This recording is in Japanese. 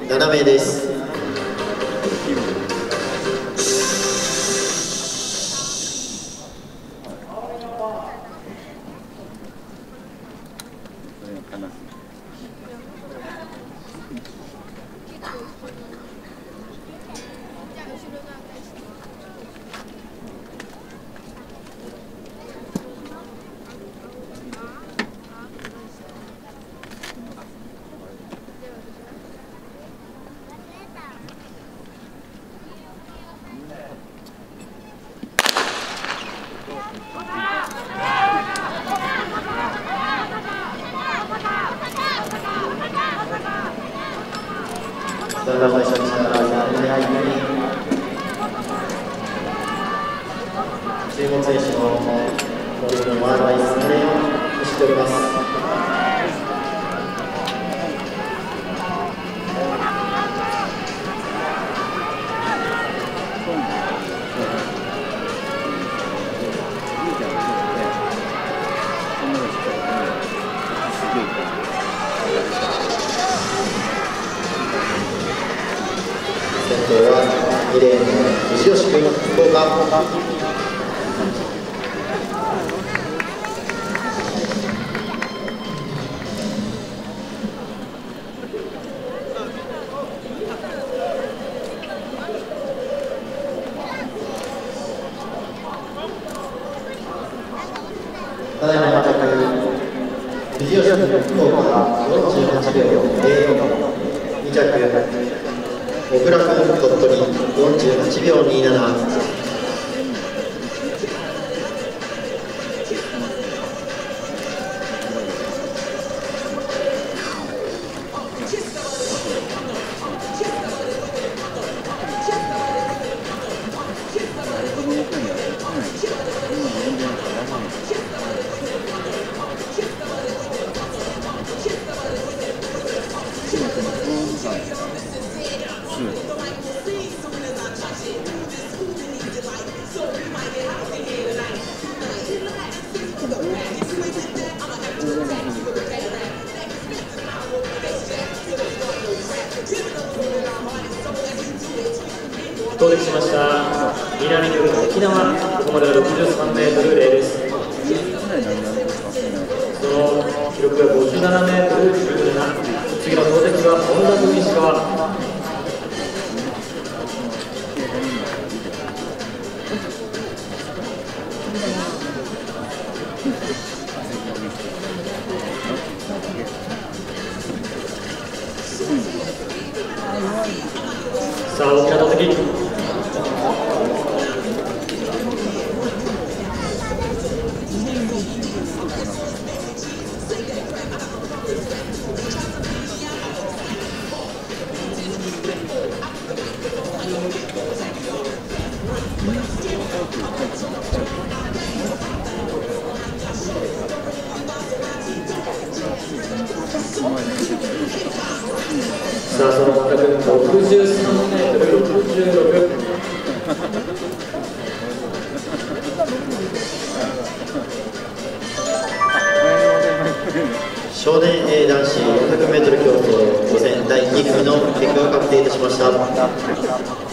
7名です。それでは最初に注目選手のモデルのマーライスプレーを走っております。先頭は2レーンの西吉君、福岡。ただいま到着、西吉君、福岡が48秒04、2着。小倉君、鳥取48秒27。 到着しました南極の沖縄、ここまでは63メートル0です。その記録が57メートル17。次の投てきは本田と石川。さあ、大きな投てき。さあ、その本田君63メートル66。 少年 A 男子400メートル競争予選第2組の結果が確定いたしました。